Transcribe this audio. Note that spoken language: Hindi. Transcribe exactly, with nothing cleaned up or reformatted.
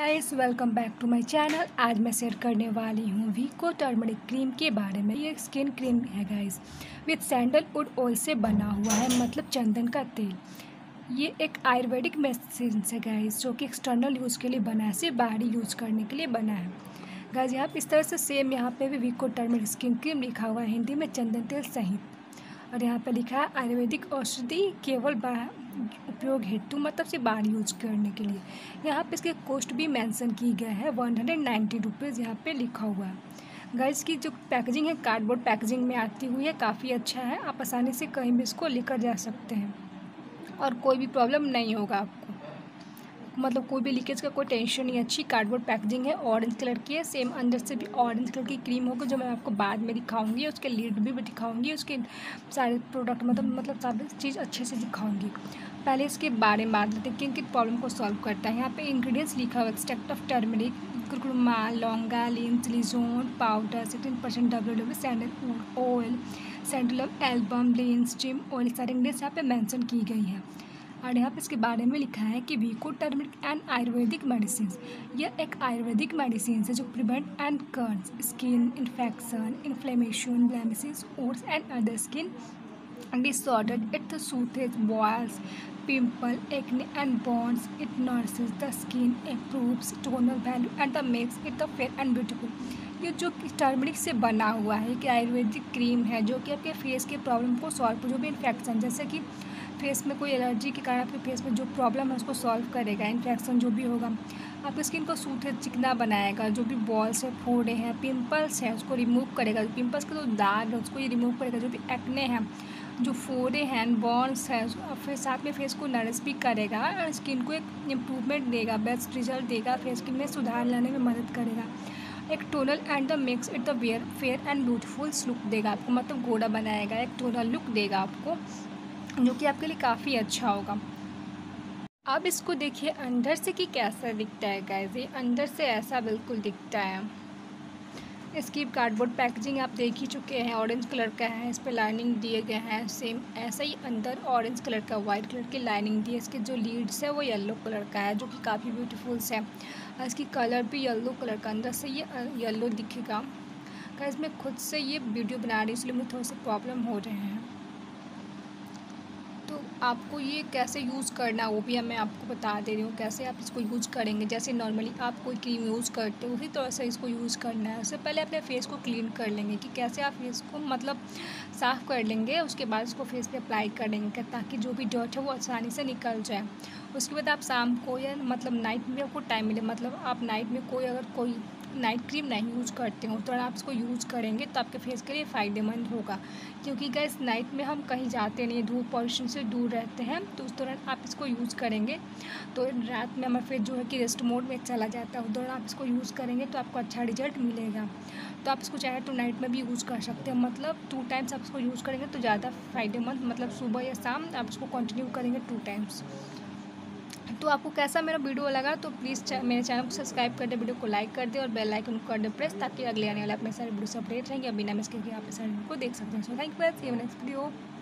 Guys welcome back to my channel. आज मैं शेयर करने वाली हूँ वीको टर्मरिक क्रीम के बारे में। ये स्किन क्रीम है गाइस, विथ सैंडलवुड ऑयल से बना हुआ है, मतलब चंदन का तेल। ये एक आयुर्वेदिक मेडिसिन है गाइस, जो कि एक्सटर्नल यूज़ के लिए बना है, सिर्फ बाहरी यूज़ करने के लिए बना है गाइस। यहाँ इस तरह से सेम यहाँ पे भी वीको टर्मरिक स्किन क्रीम लिखा हुआ है हिंदी में, चंदन तेल सहित। और यहाँ पे लिखा है आयुर्वेदिक औषधि केवल उपयोग हेतु, मतलब से बाहर यूज करने के लिए। यहाँ पे इसके कॉस्ट भी मेंशन की गया है, वन हंड्रेड नाइन्टी रुपीज़ यहाँ पे लिखा हुआ है गाइस। की जो पैकेजिंग है कार्डबोर्ड पैकेजिंग में आती हुई है, काफ़ी अच्छा है। आप आसानी से कहीं भी इसको लेकर जा सकते हैं और कोई भी प्रॉब्लम नहीं होगा आपको, मतलब कोई भी लीकेज का कोई टेंशन नहीं। अच्छी कार्डबोर्ड पैकेजिंग है, ऑरेंज कलर की है। सेम अंदर से भी ऑरेंज कलर की क्रीम होगी, जो मैं आपको बाद में दिखाऊंगी। उसके लीड भी दिखाऊंगी, उसके सारे प्रोडक्ट मतलब मतलब सारी चीज़ अच्छे से दिखाऊंगी। पहले इसके बारे में बात लेते हैं, किन किन प्रॉब्लम को सॉल्व करता है। यहाँ पे इंग्रेडिएंट्स लिखा हुआ है, extract of turmeric, curcuma, longa, लीन, सिलिजोन powder, sixteen percent W W sandal oil, sandal album, लीन, स्टीम ऑयल, सारे इंग्रेडिएंट्स यहाँ पे मेंशन की गई हैं। और यहाँ पे इसके बारे में लिखा है कि Vicco turmeric and ayurvedic medicine. यह एक आयुर्वेदिक मेडिसिन है जो prevent and cures skin infection, inflammation, blemishes, oats and other skin disorder. It soothes boils, pimple, acne and burns. It nourishes the skin, improves tonal value and the makes it the fair and beautiful. ये जो टर्मरिक से बना हुआ है कि आयुर्वेदिक क्रीम है, जो कि आपके फेस के प्रॉब्लम को सॉल्व, जो भी इन्फेक्शन, जैसे कि फेस में कोई एलर्जी के कारण आपके फेस में जो प्रॉब्लम है उसको सॉल्व करेगा। इन्फेक्शन जो भी होगा, आपकी स्किन को सूथे चिकना बनाएगा। जो भी बॉल्स है, फोड़े हैं, पिंपल्स हैं, उसको रिमूव करेगा। पिंपल्स के जो दाग है उसको ये रिमूव करेगा। जो भी एक्ने हैं, जो फोड़े हैं, बॉन्स है, फिर साथ में फेस को नरिश भी करेगा और स्किन को एक इम्प्रूवमेंट देगा, बेस्ट रिजल्ट देगा, फेस स्किन में सुधार लाने में मदद करेगा। एक tonal and the makes it the where fair and beautiful look देगा आपको, मतलब गोरा बनाएगा, एक टोनल लुक देगा आपको, जो कि आपके लिए काफ़ी अच्छा होगा। अब इसको देखिए अंदर से कि कैसा दिखता है गाइस। ये अंदर से ऐसा बिल्कुल दिखता है। इसकी कार्डबोर्ड पैकेजिंग आप देख ही चुके हैं, ऑरेंज कलर का है, इस पर लाइनिंग दिए गए हैं। सेम ऐसा ही अंदर ऑरेंज कलर का वाइट कलर की लाइनिंग दी है। इसके जो लीड्स है वो येलो कलर का है, जो कि काफ़ी ब्यूटीफुल है। और इसकी कलर भी येलो कलर का, अंदर से ये येलो दिखेगा। गाइस मैं खुद से ये वीडियो बना रही हूँ, इसलिए मुझे थोड़े से प्रॉब्लम हो रहे हैं। तो आपको ये कैसे यूज़ करना वो भी मैं आपको बता दे रही हूँ, कैसे आप इसको यूज़ करेंगे। जैसे नॉर्मली आप कोई क्रीम यूज़ करते हो, उसी तरह से इसको यूज़ करना है। उससे पहले अपने फेस को क्लीन कर लेंगे, कि कैसे आप फेस को मतलब साफ़ कर लेंगे। उसके बाद इसको फेस पे अप्लाई कर लेंगे, ताकि जो भी डर्ट है वो आसानी से निकल जाए। उसके बाद आप शाम को या मतलब नाइट में आपको टाइम मिले, मतलब आप नाइट में कोई अगर कोई नाइट क्रीम नहीं यूज़ करते हो तो आप इसको यूज़ करेंगे तो आपके फेस के लिए फ़ायदेमंद होगा। क्योंकि गाइस नाइट में हम कहीं जाते नहीं, धूप पॉल्यूशन से दूर रहते हैं, तो उस दौरान आप इसको यूज़ करेंगे तो रात में हमारा फेस जो है कि रेस्ट मोड में चला जाता है। उस दौरान आप इसको यूज़ करेंगे तो आपको अच्छा रिजल्ट मिलेगा। तो आप इसको चाहे तो नाइट में भी यूज़ कर सकते हैं, मतलब टू टाइम्स आप इसको यूज़ करेंगे तो ज़्यादा फ़ायदेमंद, मतलब सुबह या शाम आप इसको कंटिन्यू करेंगे टू टाइम्स। तो आपको कैसा मेरा वीडियो लगा तो प्लीज़ मेरे चैनल को सब्सक्राइब कर दे, वीडियो को लाइक कर दे और बेल आइकन को कर दे प्रेस, ताकि अगले आने वाले अपने सारे वीडियो से अपडेट रहेंगे। बिना मिस करके आप सारे वीडियो को देख सकते हैं। So thank you for next video.